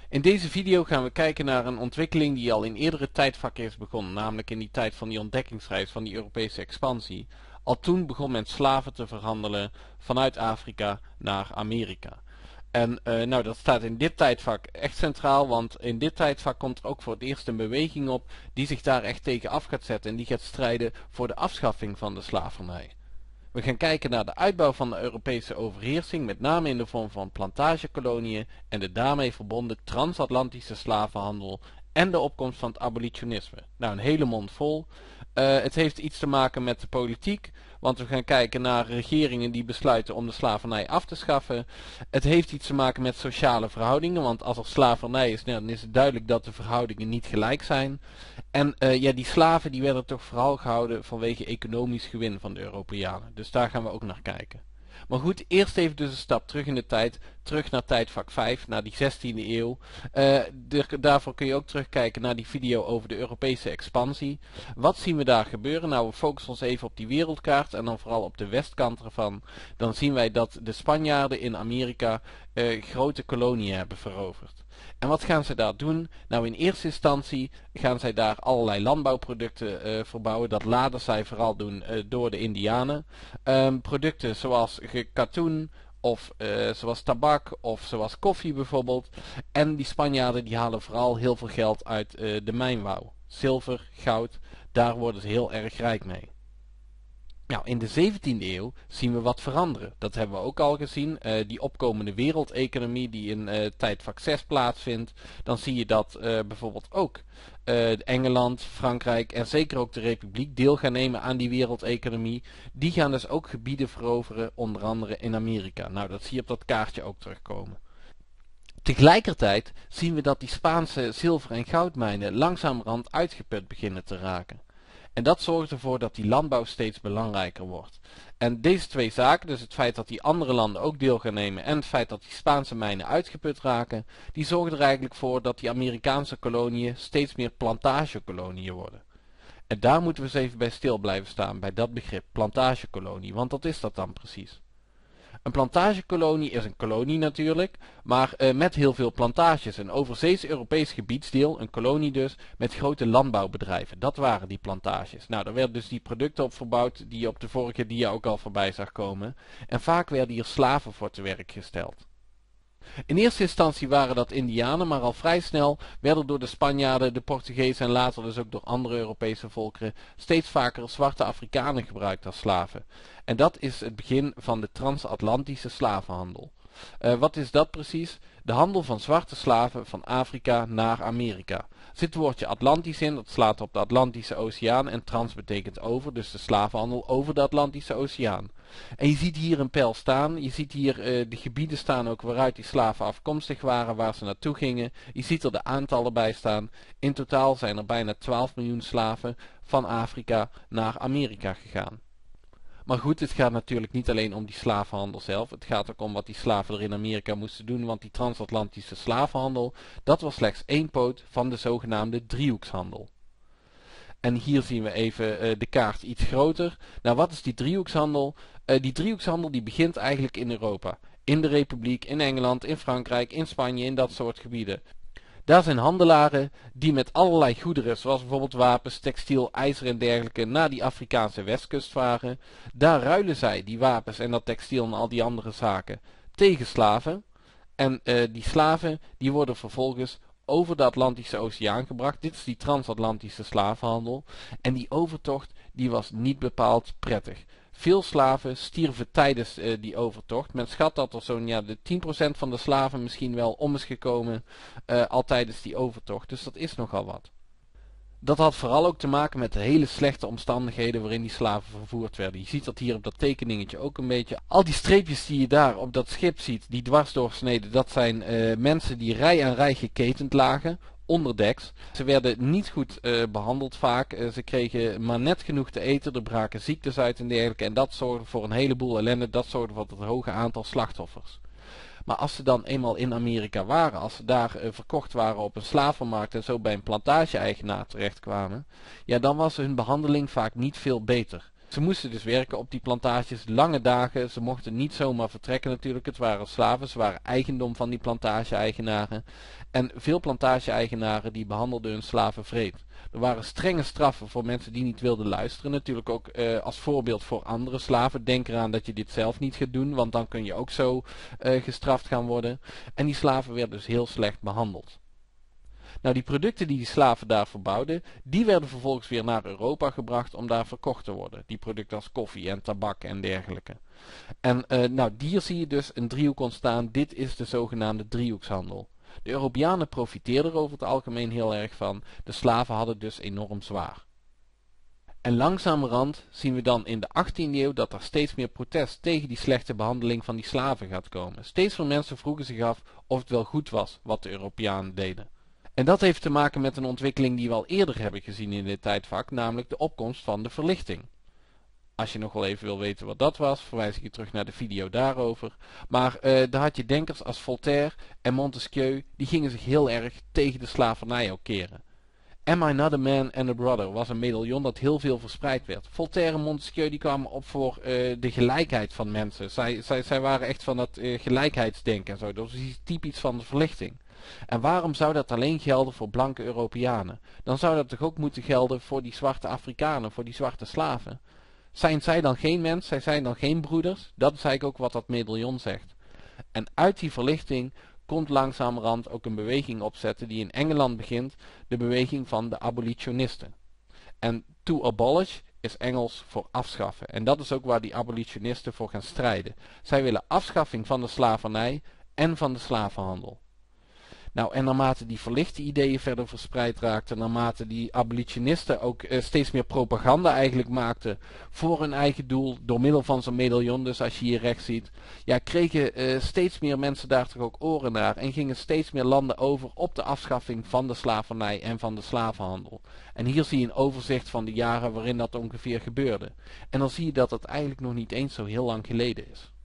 In deze video gaan we kijken naar een ontwikkeling die al in eerdere tijdvakken is begonnen, namelijk in die tijd van die ontdekkingsreis van die Europese expansie. Al toen begon men slaven te verhandelen vanuit Afrika naar Amerika. En dat staat in dit tijdvak echt centraal, want in dit tijdvak komt er ook voor het eerst een beweging op die zich daar echt tegen af gaat zetten en die gaat strijden voor de afschaffing van de slavernij. We gaan kijken naar de uitbouw van de Europese overheersing, met name in de vorm van plantagekoloniën en de daarmee verbonden transatlantische slavenhandel en de opkomst van het abolitionisme. Nou, een hele mond vol. Het heeft iets te maken met de politiek, want we gaan kijken naar regeringen die besluiten om de slavernij af te schaffen. Het heeft iets te maken met sociale verhoudingen, want als er slavernij is, dan is het duidelijk dat de verhoudingen niet gelijk zijn. En die slaven die werden toch vooral gehouden vanwege economisch gewin van de Europeanen. Dus daar gaan we ook naar kijken. Maar goed, eerst even dus een stap terug in de tijd. Terug naar tijdvak 5, naar die 16e eeuw. Daarvoor kun je ook terugkijken naar die video over de Europese expansie. Wat zien we daar gebeuren? Nou, we focussen ons even op die wereldkaart en dan vooral op de westkant ervan. Dan zien wij dat de Spanjaarden in Amerika grote koloniën hebben veroverd. En wat gaan zij daar doen? Nou, in eerste instantie gaan zij daar allerlei landbouwproducten verbouwen. Dat laten zij vooral doen door de Indianen. Producten zoals katoen of zoals tabak of zoals koffie bijvoorbeeld. En die Spanjaarden die halen vooral heel veel geld uit de mijnbouw. Zilver, goud, daar worden ze heel erg rijk mee. Nou, in de 17e eeuw zien we wat veranderen. Dat hebben we ook al gezien. Die opkomende wereldeconomie die in tijdvak 6 plaatsvindt. Dan zie je dat bijvoorbeeld ook Engeland, Frankrijk en zeker ook de Republiek deel gaan nemen aan die wereldeconomie. Die gaan dus ook gebieden veroveren, onder andere in Amerika. Nou, dat zie je op dat kaartje ook terugkomen. Tegelijkertijd zien we dat die Spaanse zilver- en goudmijnen langzamerhand uitgeput beginnen te raken. En dat zorgt ervoor dat die landbouw steeds belangrijker wordt. En deze twee zaken, dus het feit dat die andere landen ook deel gaan nemen en het feit dat die Spaanse mijnen uitgeput raken, die zorgen er eigenlijk voor dat die Amerikaanse koloniën steeds meer plantagekoloniën worden. En daar moeten we eens even bij stil blijven staan, bij dat begrip plantagekolonie, want wat is dat dan precies? Een plantagekolonie is een kolonie natuurlijk, maar met heel veel plantages. Een overzees Europees gebiedsdeel, een kolonie dus, met grote landbouwbedrijven. Dat waren die plantages. Nou, daar werden dus die producten op verbouwd die je op de vorige dia ook al voorbij zag komen. En vaak werden hier slaven voor te werk gesteld. In eerste instantie waren dat Indianen, maar al vrij snel werden door de Spanjaarden, de Portugezen en later dus ook door andere Europese volkeren steeds vaker zwarte Afrikanen gebruikt als slaven. En dat is het begin van de transatlantische slavenhandel. Wat is dat precies? De handel van zwarte slaven van Afrika naar Amerika. Er zit het woordje Atlantisch in, dat slaat op de Atlantische Oceaan en trans betekent over, dus de slavenhandel over de Atlantische Oceaan. En je ziet hier een pijl staan, je ziet hier de gebieden staan ook waaruit die slaven afkomstig waren, waar ze naartoe gingen. Je ziet er de aantallen bij staan. In totaal zijn er bijna 12 miljoen slaven van Afrika naar Amerika gegaan. Maar goed, het gaat natuurlijk niet alleen om die slavenhandel zelf. Het gaat ook om wat die slaven er in Amerika moesten doen. Want die transatlantische slavenhandel, dat was slechts één poot van de zogenaamde driehoekshandel. En hier zien we even de kaart iets groter. Nou, wat is die driehoekshandel? Die driehoekshandel die begint eigenlijk in Europa. In de Republiek, in Engeland, in Frankrijk, in Spanje, in dat soort gebieden. Daar zijn handelaren die met allerlei goederen, zoals bijvoorbeeld wapens, textiel, ijzer en dergelijke, naar die Afrikaanse westkust varen. Daar ruilen zij die wapens en dat textiel en al die andere zaken tegen slaven. En die slaven die worden vervolgens over de Atlantische Oceaan gebracht. Dit is die transatlantische slavenhandel. En die overtocht die was niet bepaald prettig. Veel slaven stierven tijdens die overtocht. Men schat dat er zo'n de 10% van de slaven misschien wel om is gekomen al tijdens die overtocht. Dus dat is nogal wat. Dat had vooral ook te maken met de hele slechte omstandigheden waarin die slaven vervoerd werden. Je ziet dat hier op dat tekeningetje ook een beetje. Al die streepjes die je daar op dat schip ziet, die dwarsdoorsneden, dat zijn mensen die rij aan rij geketend lagen. Onderdeks. Ze werden niet goed behandeld vaak. Ze kregen maar net genoeg te eten. Er braken ziektes uit en dergelijke. En dat zorgde voor een heleboel ellende. Dat zorgde voor het hoge aantal slachtoffers. Maar als ze dan eenmaal in Amerika waren, als ze daar verkocht waren op een slavenmarkt en zo bij een plantage-eigenaar terechtkwamen, ja, dan was hun behandeling vaak niet veel beter. Ze moesten dus werken op die plantages, lange dagen. Ze mochten niet zomaar vertrekken natuurlijk. Het waren slaven, ze waren eigendom van die plantage-eigenaren. En veel plantage-eigenaren die behandelden hun slaven vreed. Er waren strenge straffen voor mensen die niet wilden luisteren. Natuurlijk ook als voorbeeld voor andere slaven. Denk eraan dat je dit zelf niet gaat doen, want dan kun je ook zo gestraft gaan worden. En die slaven werden dus heel slecht behandeld. Nou, die producten die slaven daar verbouwden, die werden vervolgens weer naar Europa gebracht om daar verkocht te worden. Die producten als koffie en tabak en dergelijke. En nou, hier zie je dus een driehoek ontstaan. Dit is de zogenaamde driehoekshandel. De Europeanen profiteerden er over het algemeen heel erg van. De slaven hadden dus enorm zwaar. En langzamerhand zien we dan in de 18e eeuw dat er steeds meer protest tegen die slechte behandeling van die slaven gaat komen. Steeds meer mensen vroegen zich af of het wel goed was wat de Europeanen deden. En dat heeft te maken met een ontwikkeling die we al eerder hebben gezien in dit tijdvak, namelijk de opkomst van de verlichting. Als je nog wel even wil weten wat dat was, verwijs ik je terug naar de video daarover. Maar daar had je denkers als Voltaire en Montesquieu, die gingen zich heel erg tegen de slavernij ook keren. Am I Not a Man and a Brother was een medaillon dat heel veel verspreid werd. Voltaire en Montesquieu die kwamen op voor de gelijkheid van mensen. Zij waren echt van dat gelijkheidsdenken en zo. Dat was typisch van de verlichting. En waarom zou dat alleen gelden voor blanke Europeanen? Dan zou dat toch ook moeten gelden voor die zwarte Afrikanen, voor die zwarte slaven? Zijn zij dan geen mens? Zij zijn dan geen broeders? Dat is eigenlijk ook wat dat medaillon zegt. En uit die verlichting komt langzamerhand ook een beweging opzetten die in Engeland begint, de beweging van de abolitionisten. En to abolish is Engels voor afschaffen. En dat is ook waar die abolitionisten voor gaan strijden. Zij willen afschaffing van de slavernij en van de slavenhandel. Nou, en naarmate die verlichte ideeën verder verspreid raakten, naarmate die abolitionisten ook steeds meer propaganda eigenlijk maakten voor hun eigen doel, door middel van zo'n medaillon, dus als je hier rechts ziet, ja, kregen steeds meer mensen daar toch ook oren naar en gingen steeds meer landen over op de afschaffing van de slavernij en van de slavenhandel. En hier zie je een overzicht van de jaren waarin dat ongeveer gebeurde. En dan zie je dat het eigenlijk nog niet eens zo heel lang geleden is.